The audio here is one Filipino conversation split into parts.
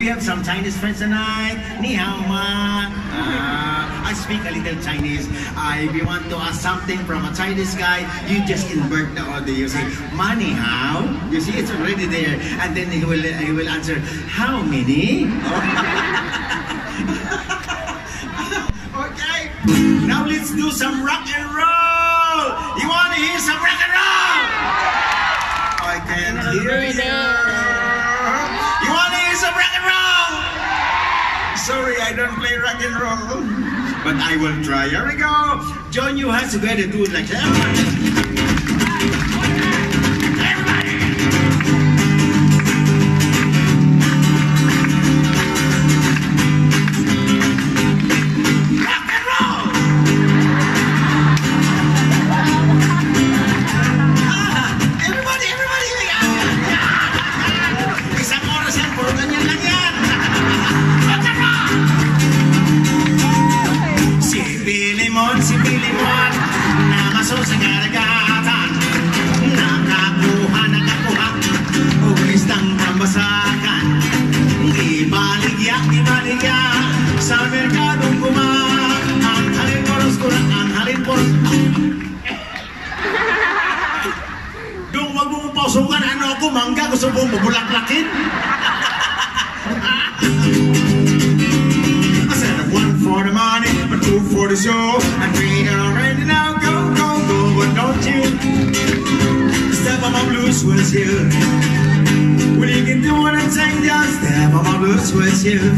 have some Chinese friends tonight? Ni hao ma. I speak a little Chinese. If you want to ask something from a Chinese guy, you just invert the audio. You say, ma ni hao. You see, it's already there. And then he will answer, how many? Okay. Now let's do some rock and roll. You want to hear some rock and roll? I can't hear you. You want to hear some rock and roll? Sorry, I don't play rock and roll. But I will try. Here we go. John, you have to better do it like that. Mangga gusto mong mabulak-lakin? I said 1 for the money, 2 for the show, and 3 already now. Go, go, go, but don't you step on my blue sweat here. When you can do what I'm saying, just step on my blue sweat here.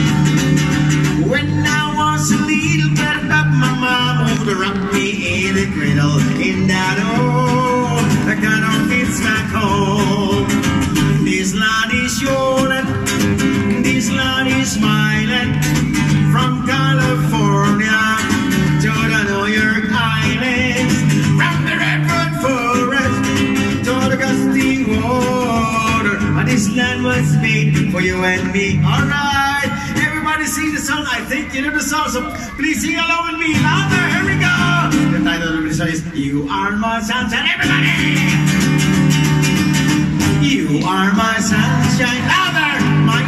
When I was a little bit up, my mom would rock me in the cradle in that old kind of kids back home. This land is yours, this land is smiling. From California to the New York Islands, from the redwood forest to the gusty water. This land was made for you and me. Alright, everybody sing the song. I think you know the song, so please sing along with me. Louder, here we go. The title of the song is You Are My Sunshine. Everybody! You are my sunshine. Louder! My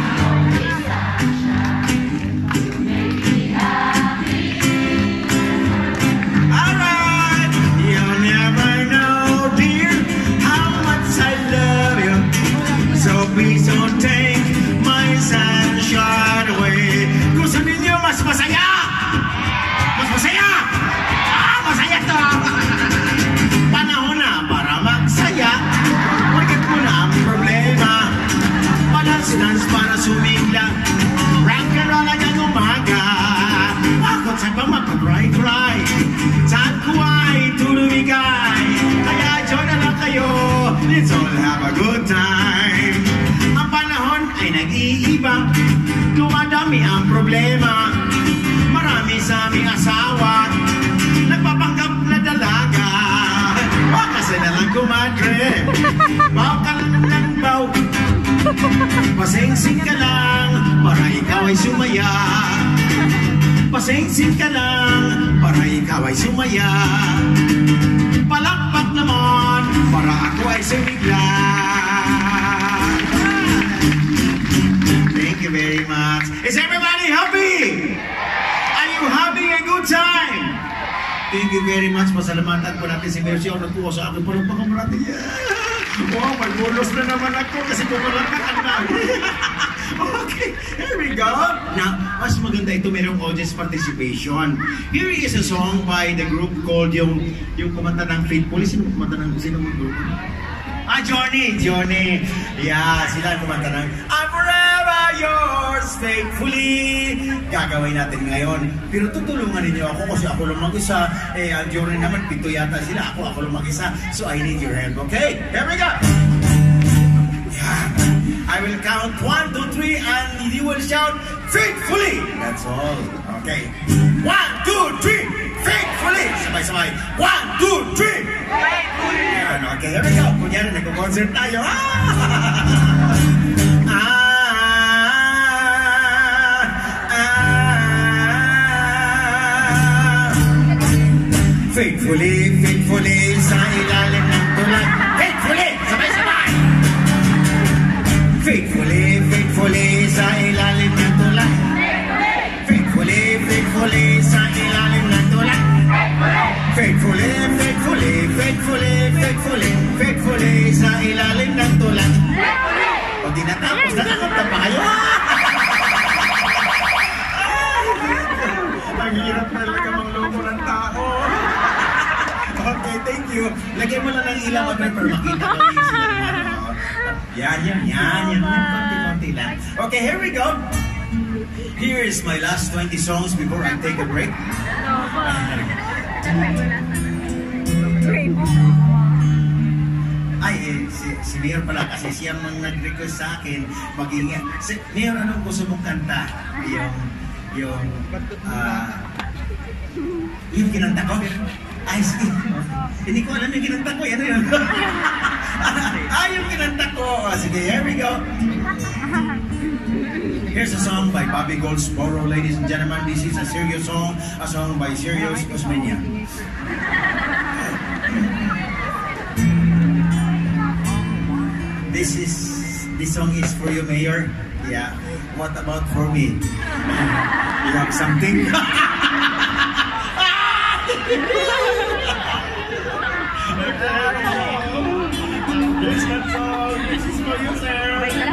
alright! You'll never know, dear, how much I love you. So please don't take my sunshine away. Gusto ninyo mas masaya? Mas masaya? Masaya to! Panahon na para magsaya. Forget mo na ang problema. Dance para sumigla. Rock and roll hanggang umaga. Bakit sa ba magpapry-pry? Saan ko ay tulumigay? Kaya join na lang kayo. Let's all have a good time. Ang panahon ay nag-iiba. Dumadami ang problema. Marami sa aming asawa nagpapanggap na dalaga. Baka sa nalang kumadre. Baka lang baw. Pasensing ka lang para ikaw ay sumaya. Pasensing ka lang para ikaw ay sumaya. Palakpak naman para ako ay sumigla. Thank you very much. Is everybody happy? Are you having a good time? Thank you very much. Pasalamatan po natin si Mercy. Ako nagpuha sa akin. Parang pangkamarating. Wow, may bonus na naman ako kasi pumalakad na. Okay, here we go. Now, mas maganda ito, mayroong audience participation. Here is a song by the group called yung kumanta ng Faithfully. Sino kumanta ng group? Johnny. Yeah, sila kumanta ng I'm forever yours faithfully. Gagawin natin ngayon. Pero tutulungan ninyo ako kasi ako lang mag-isa. Ang Johnny naman, 7 yata sila. Ako lang mag-isa. So I need your help, okay? Here we go! Yeah. I will count 1, 2, 3 and you will shout faithfully. That's all. Okay. 1, 2, 3 faithfully. Sabay-sabay. 1, 2, 3 faithfully. Okay, here we go. Kunyari, nagko-concert tayo. Faithfully, faithfully sa ilalim ng tulay. Faithfully! Sabay-sabay! Faithfully, faithfully sa ilalim you. Lagay mo lang ng ilaw at para makita ko yung sila naman. Yan. Konti-konti lang. Okay, here we go. Here is my last 20 songs before I take a break. Ay, si Mayor pala kasi siya mang nag-request sa akin maging... Mayor, anong gusto mong kanta? Yung kinanta ko? Ay, sige. Hindi ko alam yung kinanta ko. Yan yun. Yung kinanta ko. Sige, here we go. Here's a song by Bobby Goldsboro, ladies and gentlemen. This is a serious song, a song by Serious Osmeña. This song is for you, Mayor. Yeah. What about for me? You have something? This is for you, sir.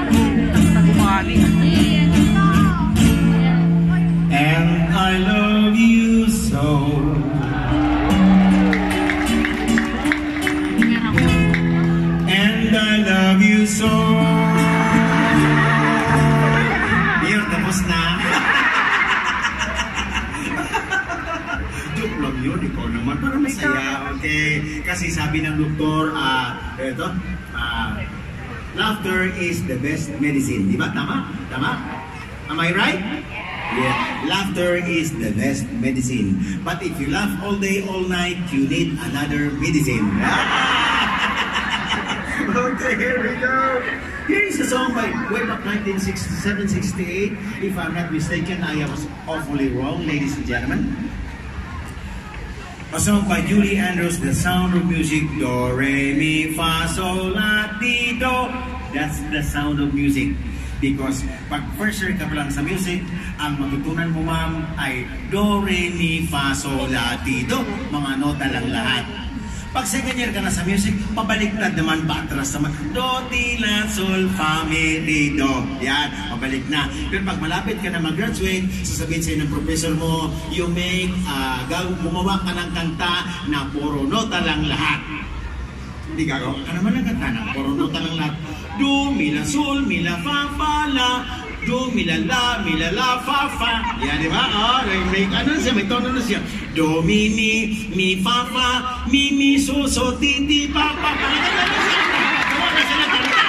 And I love you so. And I love you so. Yun, tapos na. Joke lang yun, ikaw naman. Para masaya, okay? Kasi sabi ng doktor, laughter is the best medicine. Di ba? Tama? Am I right? Yeah. Laughter is the best medicine. But if you laugh all day, all night, you need another medicine. Okay, here we go. Here is a song by way back 1967-68. If I'm not mistaken, I was awfully wrong, ladies and gentlemen. A song by Julie Andrews, The Sound of Music. Do, re, mi, fa, sol, la, ti, do. That's the sound of music. Because pag first year ka pa lang sa music, ang matutunan mo, ma'am, ay do, re, mi, fa, sol, la, ti, do. Mga nota lang lahat. Pag second year ka na sa music, pabaliktad naman, patras naman. Do, ti, la, sol, fa, mi, ti, do. Yan, pabalik na. Pero pag malapit ka na mag-graduate, sasabihin sa'yo ng professor mo, you make, gumawa ka ng kanta na puro nota lang lahat. Hindi gagawa ka naman ng kanta na puro nota lang lahat. Do, mi, la, sol, mi, la, fa, la. Do, mi, la, fa, fa. Yan, di ba? May tono na siya. Do, mi, fa, fa, mi, so, ti, pa, pa. Gawa na sila kanta.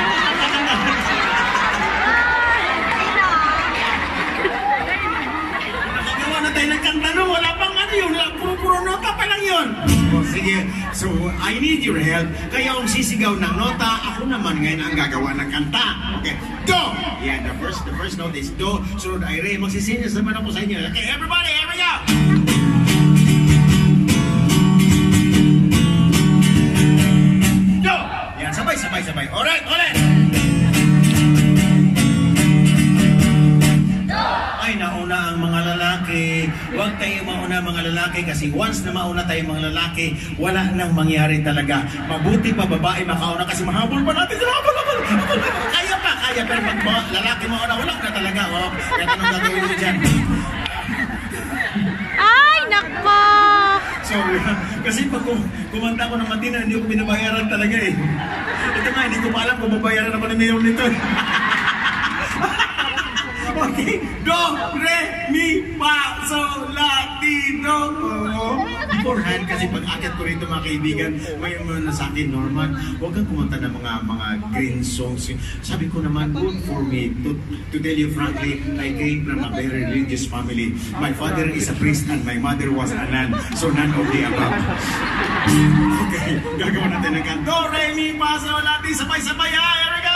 Nakagawa na tayo ng kanta no? Wala pang ano yun. Puro nota pa lang yun. Sige, so I need your help. Kaya kung sisigaw ng nota, ako naman ngayon ang gagawa ng kanta. Okay, do! Yeah, the first note is do. Sunod ay re. Magsisinyas naman ako sa inyo. Okay, everybody, here we go! Do! Yan, sabay. Alright, ulit! Ay, nauna ang mga lalaki. Huwag tayo mauna mga lalaki kasi once na mauna tayo mga lalaki, wala nang mangyari talaga. Mabuti pa babae makauna kasi mahabol pa natin. Kaya pa. Pero pag lalaki mauna, wala na talaga. Kaya anong gagawin mo dyan? Ay, nako! So, kasi pag kumanta ko ng matina, hindi ko binabayaran talaga eh. Ito nga, hindi ko pa alam kung babayaran naman ni Mayor nito. Okay, do, re, mi, fa, sol, la, ti, do. Beforehand, kasi pag akit ko rito mga kaibigan, may mga sa akin, Norman, huwag kang kumanta ng mga green songs. Sabi ko naman, good for me. To tell you frankly, I came from a very religious family. My father is a priest and my mother was a nun. So none of the above. Okay, gagawa natin ng kan. Do, re, mi, fa, sol, la, ti, sabay-sabay. Here we go!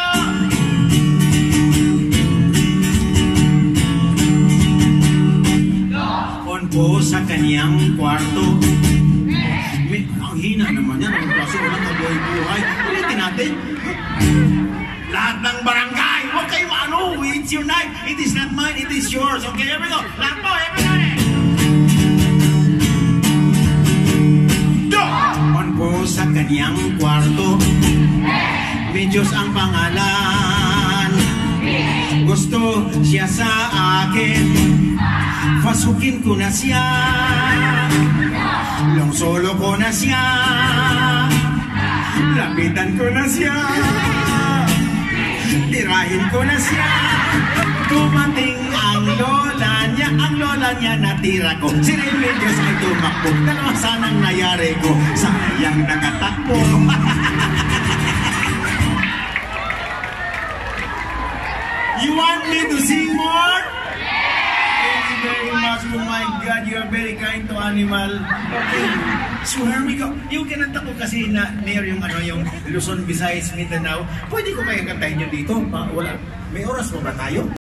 Po sa kanyang kwarto. Ang hina naman yan. Ang klase walang kabuhay-buhay. Ulitin natin. Lahat ng barangay. Huwag kayo maano. It's your night. It is not mine. It is yours. Okay, here we go. Lahat po. Everybody. Do! On po sa kanyang kwarto. May Diyos ang pangalan. Gusto siya sa akin. Pasukin ko na siya. Long solo ko na siya, lapitan ko na siya, tirahin ko na siya. Dumating ang lola niya natira ko. Si Remedios ay tumakbo. Dalawa sanang nayari ko, sayang nakatakbo. You want me to sing more? Thank you very much. Oh my God, you are very kind to animal. Okay. So here we go. Yung kinanta ko kasi na near yung yung Luzon, Visayas, Mindanao. Pwede ko kaya kantahin nyo dito? Wala. May oras pa ba tayo?